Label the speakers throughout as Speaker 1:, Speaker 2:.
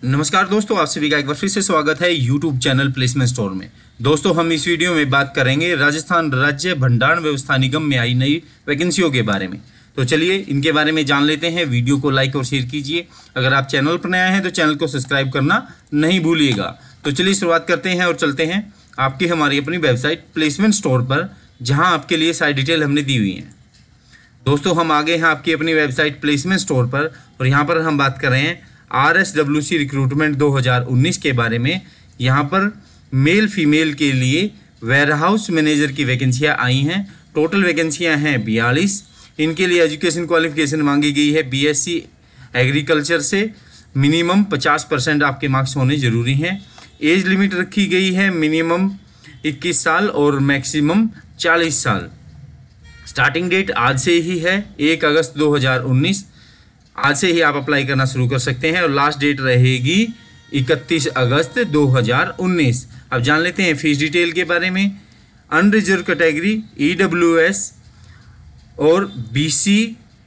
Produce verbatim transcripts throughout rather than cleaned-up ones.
Speaker 1: नमस्कार दोस्तों, आप सभी का एक बार फिर से स्वागत है यूट्यूब चैनल प्लेसमेंट स्टोर में। दोस्तों, हम इस वीडियो में बात करेंगे राजस्थान राज्य भंडारण व्यवस्था निगम में आई नई वैकेंसियों के बारे में। तो चलिए इनके बारे में जान लेते हैं। वीडियो को लाइक और शेयर कीजिए। अगर आप चैनल पर नया हैं तो चैनल को सब्सक्राइब करना नहीं भूलिएगा। तो चलिए शुरुआत करते हैं और चलते हैं आपकी हमारी अपनी वेबसाइट प्लेसमेंट स्टोर पर, जहाँ आपके लिए सारी डिटेल हमने दी हुई है। दोस्तों, हम आगे हैं आपकी अपनी वेबसाइट प्लेसमेंट स्टोर पर और यहाँ पर हम बात कर रहे हैं R S W C recruitment दो हज़ार उन्नीस के बारे में। यहाँ पर मेल फीमेल के लिए वेयरहाउस मैनेजर की वैकेंसियाँ आई हैं। टोटल वैकेंसियाँ हैं बयालीस। इनके लिए एजुकेशन क्वालिफिकेशन मांगी गई है बीएससी एग्रीकल्चर से। मिनिमम पचास परसेंट आपके मार्क्स होने ज़रूरी हैं। एज लिमिट रखी गई है मिनिमम इक्कीस साल और मैक्सिमम चालीस साल। स्टार्टिंग डेट आज से ही है, एक अगस्त दो हज़ार उन्नीस। आज से ही आप अप्लाई करना शुरू कर सकते हैं और लास्ट डेट रहेगी इकतीस अगस्त दो हज़ार उन्नीस। अब जान लेते हैं फीस डिटेल के बारे में। अनरिजर्व कैटेगरी, ईडब्ल्यूएस और बीसी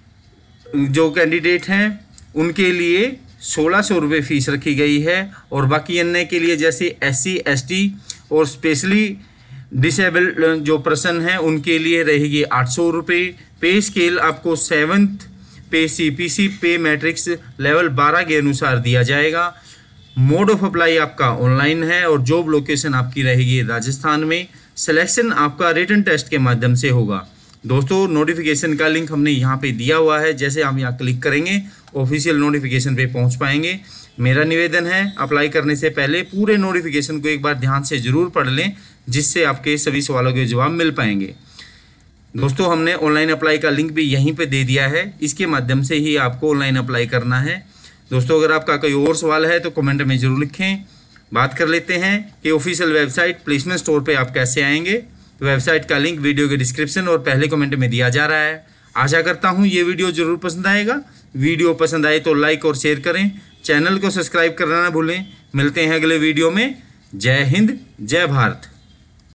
Speaker 1: जो कैंडिडेट हैं उनके लिए सोलह सौ रुपये फीस रखी गई है और बाकी अन्य के लिए जैसे एससी, एसटी और स्पेशली डिसेबल जो पर्सन हैं उनके लिए रहेगी आठ सौ रुपये। पे स्केल आपको सेवन्थ पे सीपीसी पे मैट्रिक्स लेवल बारह के अनुसार दिया जाएगा। मोड ऑफ अप्लाई आपका ऑनलाइन है और जॉब लोकेशन आपकी रहेगी राजस्थान में। सिलेक्शन आपका रिटन टेस्ट के माध्यम से होगा। दोस्तों, नोटिफिकेशन का लिंक हमने यहाँ पे दिया हुआ है। जैसे हम यहाँ क्लिक करेंगे ऑफिशियल नोटिफिकेशन पे पहुँच पाएंगे। मेरा निवेदन है अप्लाई करने से पहले पूरे नोटिफिकेशन को एक बार ध्यान से ज़रूर पढ़ लें, जिससे आपके सभी सवालों के जवाब मिल पाएंगे। दोस्तों, हमने ऑनलाइन अप्लाई का लिंक भी यहीं पे दे दिया है। इसके माध्यम से ही आपको ऑनलाइन अप्लाई करना है। दोस्तों, अगर आपका कोई और सवाल है तो कमेंट में ज़रूर लिखें। बात कर लेते हैं कि ऑफिशियल वेबसाइट प्लेसमेंट स्टोर पे आप कैसे आएंगे। वेबसाइट का लिंक वीडियो के डिस्क्रिप्शन और पहले कमेंट में दिया जा रहा है। आशा करता हूँ ये वीडियो ज़रूर पसंद आएगा। वीडियो पसंद आए तो लाइक और शेयर करें। चैनल को सब्सक्राइब करना ना भूलें। मिलते हैं अगले वीडियो में। जय हिंद, जय भारत।